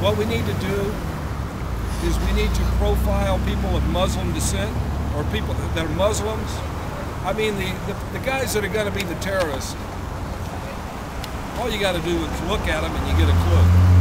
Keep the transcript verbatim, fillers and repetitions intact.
What we need to do is we need to profile people of Muslim descent or people that are Muslims. I mean, the, the, the guys that are going to be the terrorists, all you got to do is look at them and you get a clue.